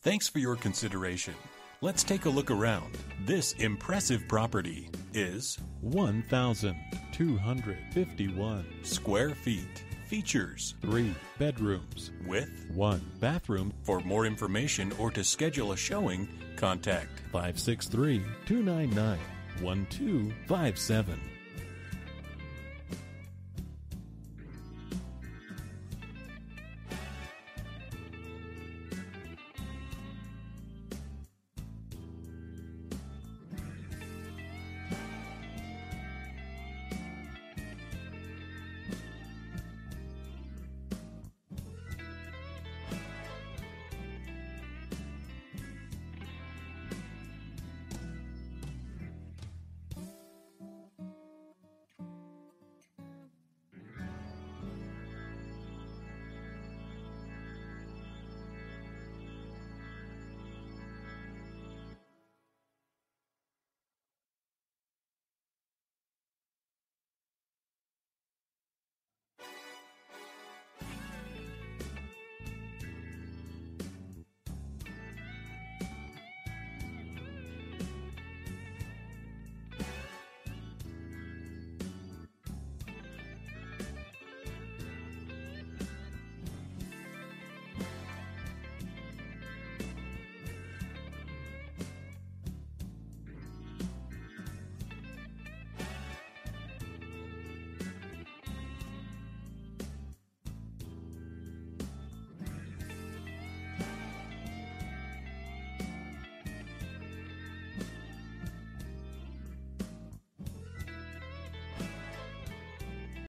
Thanks for your consideration. Let's take a look around. This impressive property is 1,251 square feet. Features 3 bedrooms with 1 bathroom. For more information or to schedule a showing, contact 563-299-1257.